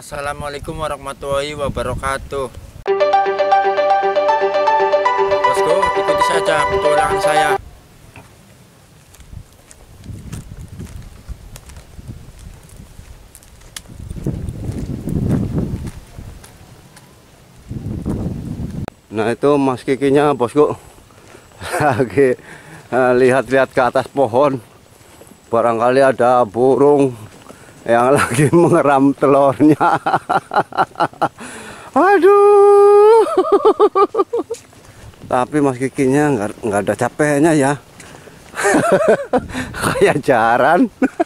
Assalamualaikum warahmatullahi wabarakatuh. Bosku, ikuti saja petualangan saya. Nah itu Mas Kikinya bosku lagi lihat-lihat ke atas pohon, barangkali ada burung yang lagi mengeram telurnya. Aduh, tapi Mas Kikinya nggak ada capeknya ya. Kayak jaran.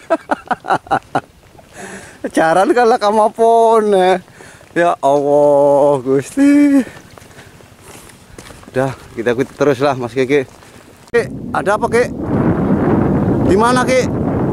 Jaran kalau kamu pun ya Allah Gusti. Udah, kita ikuti terus lah Mas Kiki. Ki, ada apa Ki? Di mana Ki?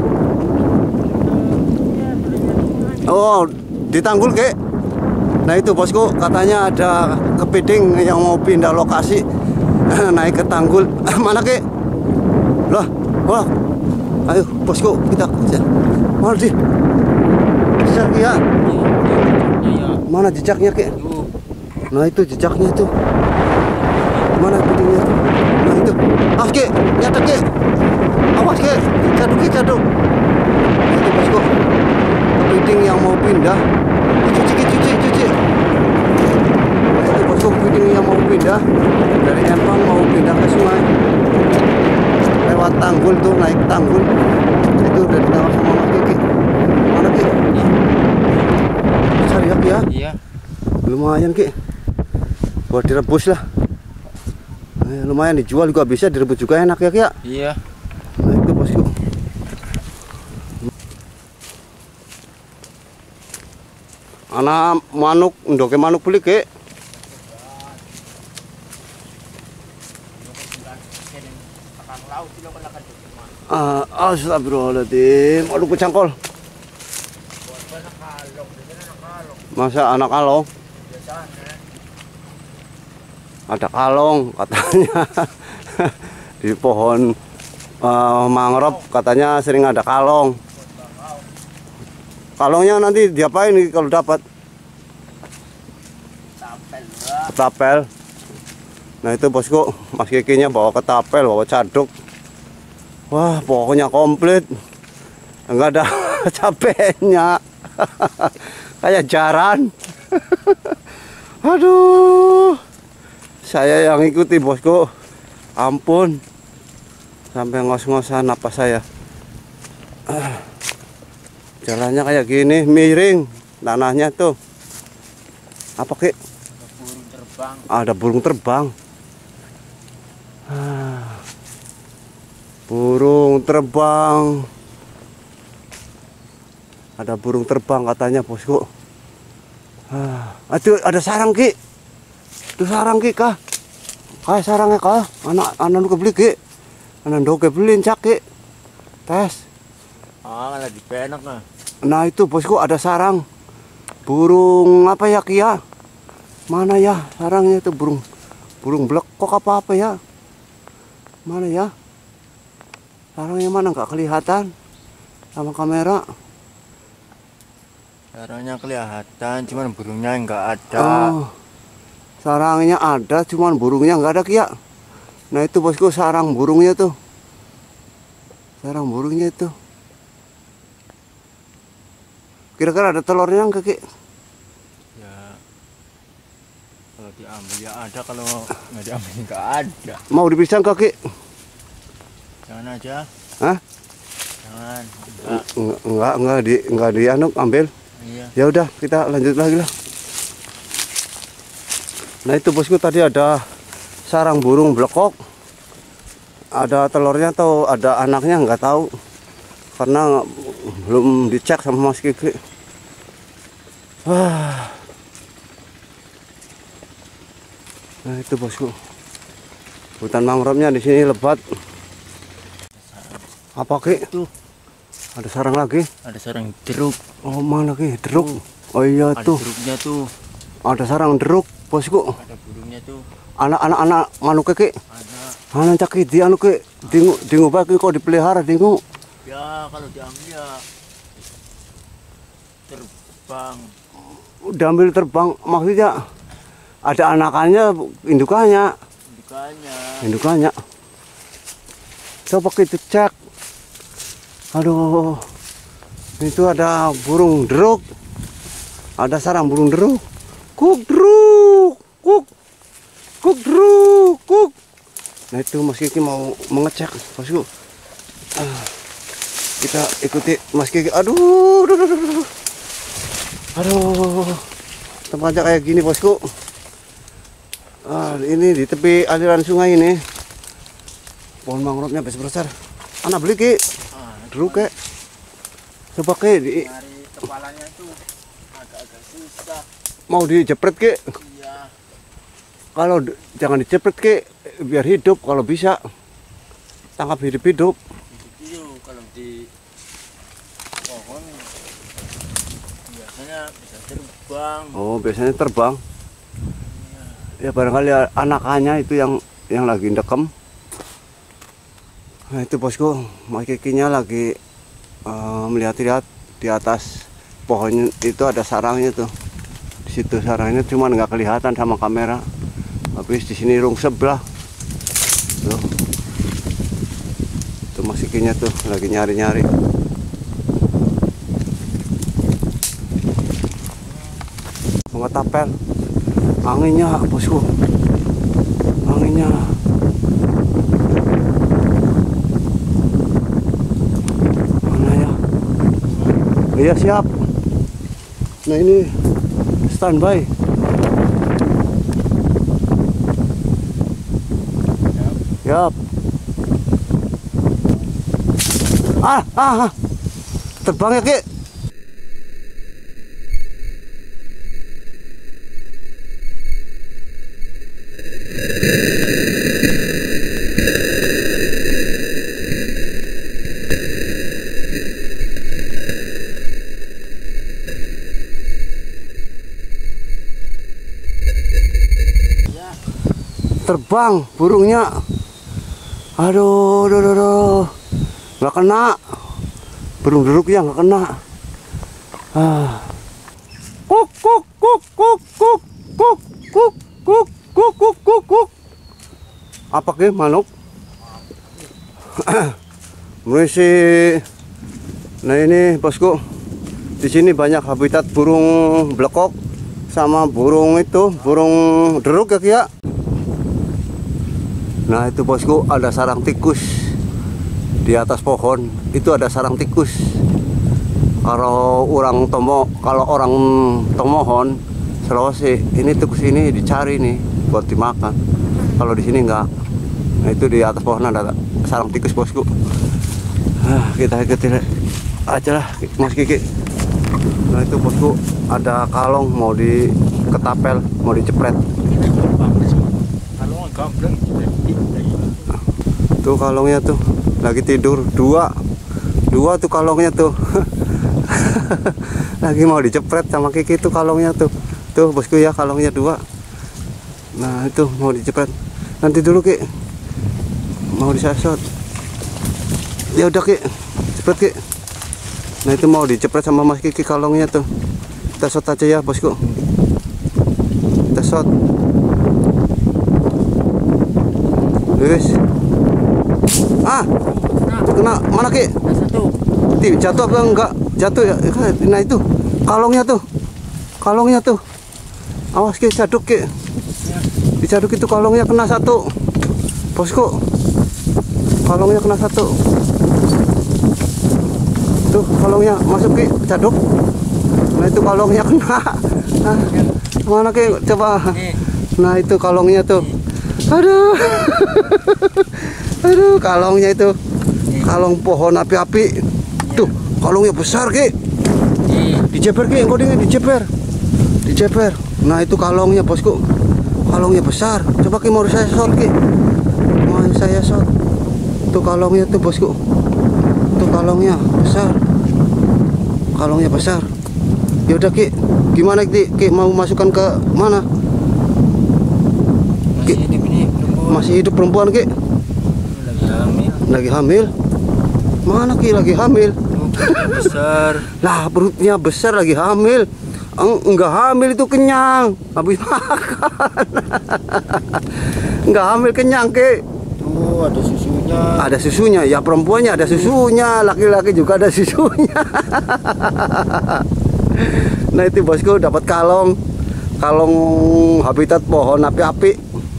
Oh, di Tanggul Ki. Nah itu bosku, katanya ada kepiting yang mau pindah lokasi naik ke Tanggul. Mana Ki? Lah, wah. Ayo bosku, kita kejar. Mana sih? Kejar Ki ya? Mana jejaknya Ki? Nah itu jejaknya itu. Mana kepitingnya itu? Nah itu. Awas Ki, nyatet Ki. Awas Ki, jatuh Ki, jatuh. Itu bosku, kepiting yang mau pindah. Cuci Ki, cuci. Itu bosku, kepiting yang mau pindah dari Empang mau pindah ke sungai. Lewat Tanggul tuh, naik Tanggul. Itu udah ditawar sama Mas Kiki. Mana Ki? Besar ya Ki ya? Iya. Lumayan Ki. Buat direbus lah. Lumayan dijual juga bisa, direbus juga enak ya Ki ya? Iya. Nah itu bosku. Anak manuk, ndoke manuk beli Ki. Astagfirullahaladzim. Aduh kecangkol. Masa anak kalong? Ada kalong katanya. Di pohon mangrove katanya sering ada kalong. Kalongnya nanti diapain nih kalau dapat? Ketapel. Nah itu bosku, Mas Kikinya bawa ketapel, bawa caduk. Wah pokoknya komplit. Enggak ada capeknya. Kayak jaran. Aduh, saya yang ikuti bosku. Ampun, sampai ngos-ngosan apa saya. Jalannya kayak gini, miring tanahnya tuh. Apa Ki? Ada burung terbang. Ada burung terbang. Burung terbang. Ada burung terbang katanya bosku. Aduh, ada sarang Ki. Itu sarang Ki kah? Kayak sarangnya kah? Anak kebeli Ki. Anak kebeli cak Ki. Tes. Lagi penak nah. Nah itu bosku ada sarang. Burung apa ya Ki ya? Mana ya sarangnya itu, burung blekok apa ya? Mana ya? Sarangnya mana, nggak kelihatan sama kamera. Sarangnya kelihatan, cuman burungnya nggak ada. Oh, sarangnya ada, cuman burungnya nggak ada Ki ya. Nah itu bosku sarang burungnya tuh. Sarang burungnya itu. Kira-kira ada telurnya nggak Ki? Ya, kalau diambil ya ada, kalau nggak diambil nggak ada. Mau dipisah nggak Ki? Jangan aja. Hah? Jangan. Enggak dianuk ambil. Iya. Ya udah kita lanjut lagi lah. Nah itu bosku tadi ada sarang burung blekok. Ada telurnya atau ada anaknya nggak tahu. Karena belum dicek sama Mas Kiki. Wah. Nah itu bosku. Hutan mangrove-nya di sini lebat. Apa Ki? Tuh. Ada sarang lagi? Ada sarang jeruk. Oh mana Ki? Deruk. Oh iya Ada tuh. jeruknya tuh. Ada sarang deruk bosku. Ada burungnya tuh. Anak-anak manuk Ki. Ada. Anak caki di anu Ki. Dingu bagi kok dipelihara dingu. Ya kalau diambil ya terbang. Udah ambil terbang, maksudnya ada anakannya, indukannya. Indukannya. Coba kita cek. Aduh, itu ada burung deruk. Ada sarang burung deruk. Kuk deruk, kuk deruk, kuk. Nah itu Mas Kiki mau mengecek, bosku. Kita ikuti Mas Kiki. Aduh, tempatnya kayak gini bosku. Ini di tepi aliran sungai ini. Pohon mangrove-nya besar. Anak beli Ki. Deruk Ki. Coba Ki di Nyari kepalanya itu agak-agak susah. mau dijepret Ki. Iya. Kalau jangan dijepret Ki, biar hidup kalau bisa. Tangkap hidup-hidup. Itu kalau di pohon biasanya bisa terbang. Oh, biasanya terbang. Ya barangkali anakannya itu yang lagi ndekem. Nah itu bosku, Mas Kikinya lagi melihat-lihat di atas pohon itu ada sarangnya tuh. Di situ sarangnya cuma nggak kelihatan sama kamera. Habis di sini rungsep lah. Tuh. Tuh Mas Kikinya tuh lagi nyari-nyari. Mengetapel. Anginnya bosku. Anginnya. Iya siap. Nah ini standby. Siap. Terbang ya Ki. Terbang burungnya. Aduh, nggak kena. Burung deruknya nggak kena. Kuk kuk kuk kuk kuk kuk kuk kuk kuk kuk kuk kuk. Apa ke manuk? Mesti. Nah ini bosku, di sini banyak habitat burung blekok sama burung deruk ya Ki ya. Nah itu bosku ada sarang tikus di atas pohon. Itu ada sarang tikus. Kalau orang Tomohon Sulawesi ini tikus ini dicari nih buat dimakan. Kalau di sini enggak. Nah itu di atas pohon ada sarang tikus bosku. Kita ikuti aja lah Mas Kiki. Nah itu bosku ada kalong mau diketapel, mau dicepret. Kalau gambreng Tuh kalongnya tuh lagi tidur dua tuh kalongnya tuh. Lagi mau dicepret sama Kiki tuh kalongnya tuh bosku ya, kalongnya dua. Nah itu mau dicepret nanti dulu Ki, mau disasot. Ya udah Ki, cepret Ki. Nah itu mau dicepret sama Mas Kiki kalongnya tuh. Kita shot aja ya bosku, kita shot. Wes. Kena mana Ki? satu. Jatuh apa enggak? Jatuh ya. Nah itu kalongnya tuh. Awas Ki, caduk Ki. Dicaduk itu kalongnya kena satu. Bosku. Kalongnya kena satu. Tuh kalongnya masuk Ki, caduk. Nah itu kalongnya kena. Mana Ki? Coba. Nah itu kalongnya tuh. Aduh. Aduh, kalongnya itu. Kalong pohon api-api. Tuh, kalongnya besar, Ki. Dijeper, Ki, engkau dengan dijeper. Nah, itu kalongnya, bosku. Kalongnya besar. Coba Ki mau saya shot, Ki. Mau saya shot. Tuh kalongnya tuh, bosku. Tuh kalongnya besar. Kalongnya besar. Ya udah, Ki. Gimana, Ki? Mau masukkan ke mana? Ki, masih hidup perempuan Ki? Lagi hamil. Lagi hamil? Mana Ki lagi hamil? besar. Lah perutnya besar lagi hamil. Enggak hamil itu kenyang habis makan. Enggak hamil kenyang ke. Tuh ada susunya. Ada susunya ya, perempuannya ada susunya, laki-laki juga ada susunya. Nah itu bosku dapat kalong habitat pohon api-api.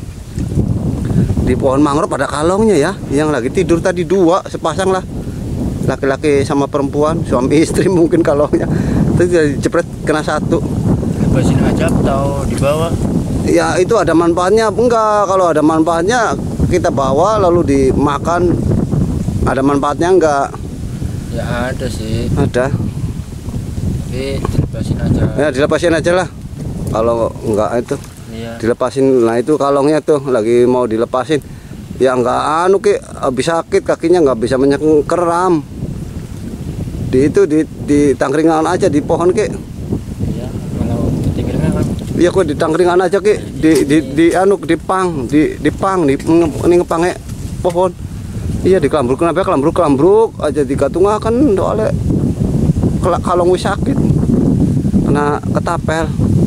Di pohon mangrove ada kalongnya ya. Yang lagi tidur tadi dua sepasang lah, laki-laki sama perempuan, suami istri mungkin kalongnya. Terus jepret kena satu. Lepasin aja atau dibawa? Ya itu ada manfaatnya enggak? Kalau ada manfaatnya kita bawa lalu dimakan. Ada manfaatnya enggak? Ya ada sih. Ada. Tapi dilepasin aja. Ya dilepasin aja lah. Kalau enggak itu Iya. dilepasin. Nah itu kalongnya tuh lagi mau dilepasin. Ya enggak anu Ki, habis sakit kakinya nggak bisa menyengkeram. Di itu di tangkringan aja di pohon Ki. Iya, kalau ketinggalan kan. Iya kok di tangkringan aja Ki. Di anu di pang ini ngepange pohon. Iya di kelambruk aja digatungaken soalnya kalong wis sakit. Kena ketapel.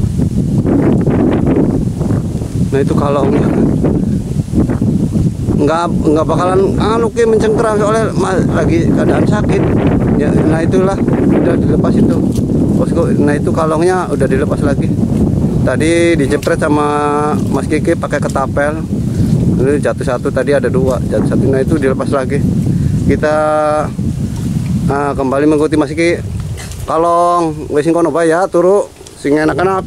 Nah itu kalongnya. Enggak bakalan anu Ki mencengkeram soalnya lagi keadaan sakit. Ya, nah itulah udah dilepas itu. Bosku, nah itu kalongnya udah dilepas lagi. Tadi dijepret sama Mas Kiki pakai ketapel. Ini jatuh satu, tadi ada dua, jatuh satu. Nah itu dilepas lagi. Kita kembali mengikuti Mas Kiki. Kalong wis kono bae ya, turu sing enak-enak.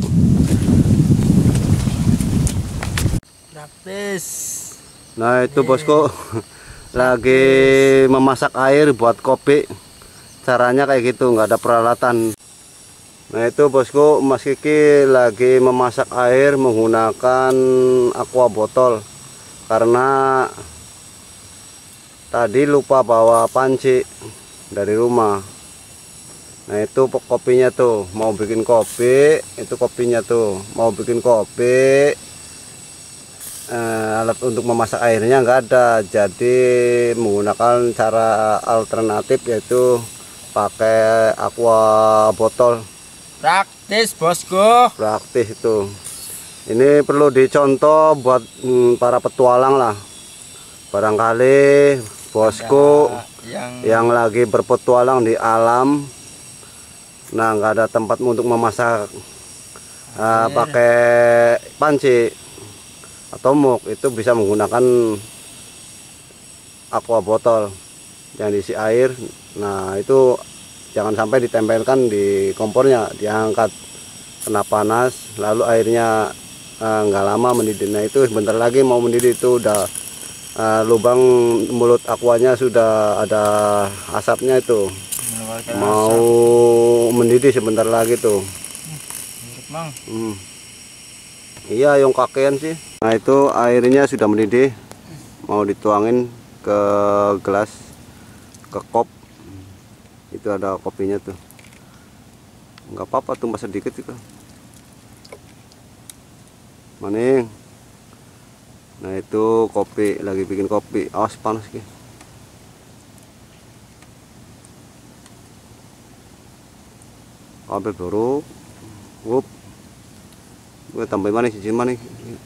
Praktis. Nah itu bosku lagi memasak air buat kopi. Caranya kayak gitu, nggak ada peralatan. Nah itu bosku, Mas Kiki lagi memasak air menggunakan aqua botol karena tadi lupa bawa panci dari rumah. Nah itu kopinya tuh, mau bikin kopi, itu kopinya tuh, mau bikin kopi. Alat untuk memasak airnya nggak ada, jadi menggunakan cara alternatif yaitu pakai aqua botol. Praktis bosku. Praktis itu. Ini perlu dicontoh buat para petualang lah. Barangkali bosku yang lagi berpetualang di alam, nah nggak ada tempat untuk memasak pakai panci atau muk, itu bisa menggunakan aqua botol yang diisi air. Nah itu jangan sampai ditempelkan di kompornya, diangkat kena panas lalu airnya nggak lama mendidih. Nah itu sebentar lagi mau mendidih, itu udah lubang mulut aquanya sudah ada asapnya, itu mau mendidih sebentar lagi tuh. Iya yang kakean sih. Nah itu airnya sudah mendidih, mau dituangin ke gelas, ke kop. Itu ada kopinya tuh, nggak apa-apa tumbas sedikit itu maning. Nah itu kopi, lagi bikin kopi. Awas panas ki. Kabel baru wup, gue tambahin manis sih manis.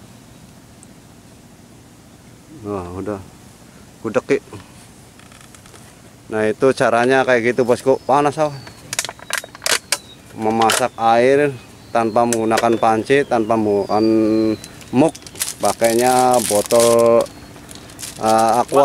Wah udah gudeg ki. Nah itu caranya kayak gitu bosku. Panas ah, memasak air tanpa menggunakan panci, tanpa menggunakan muk, pakainya botol aqua.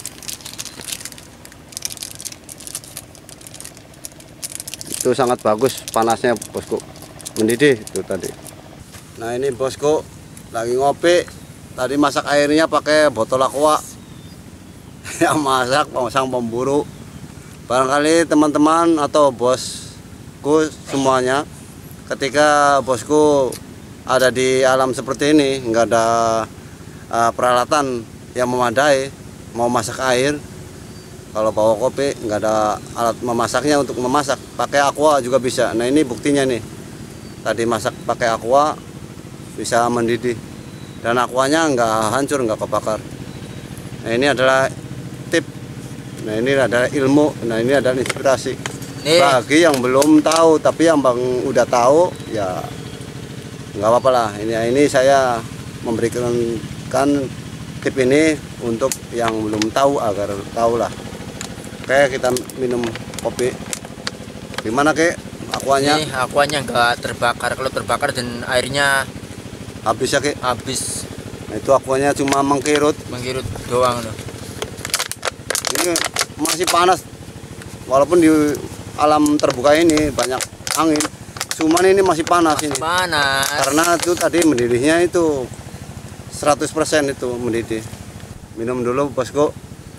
Itu sangat bagus panasnya bosku, mendidih itu tadi. Nah ini bosku lagi ngopi, tadi masak airnya pakai botol aqua. Yang masak sang pemburu, barangkali teman-teman atau bosku semuanya, ketika bosku ada di alam seperti ini, nggak ada peralatan yang memadai, mau masak air, kalau bawa kopi nggak ada alat memasaknya untuk memasak, pakai aqua juga bisa. Nah ini buktinya nih, tadi masak pakai aqua bisa mendidih dan aquanya nggak hancur, nggak kebakar. Nah ini adalah tip, nah ini adalah ilmu, nah ini adalah inspirasi. Nih, Bagi yang belum tahu, tapi yang bang udah tahu ya nggak apa-apa lah. Ini saya memberikan tip ini untuk yang belum tahu agar tahu lah. Oke, kita minum kopi. Gimana kek akuanya? nih aquanya nggak terbakar. Kalau terbakar dan airnya Habis ya kek? habis Nah, itu akuanya cuma mengkirut. menggirut doang loh. Ini masih panas. Walaupun di alam terbuka ini banyak angin, cuman ini masih panas ini. Panas. Karena itu tadi mendidihnya itu 100% itu mendidih. Minum dulu bosku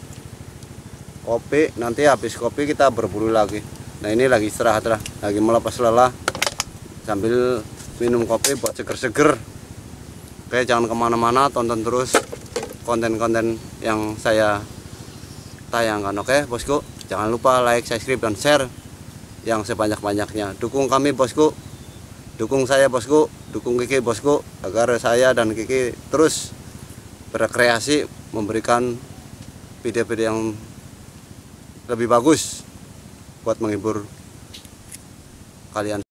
kopi, nanti habis kopi kita berburu lagi. Nah ini lagi istirahat lah, lagi melepas lelah sambil minum kopi buat seger-seger. Oke, jangan kemana-mana, tonton terus konten-konten yang saya tayangkan. Oke bosku, jangan lupa like, subscribe, dan share yang sebanyak-banyaknya. Dukung kami bosku, dukung saya bosku, dukung Kiki bosku, agar saya dan Kiki terus berkreasi memberikan video-video yang lebih bagus buat menghibur kalian.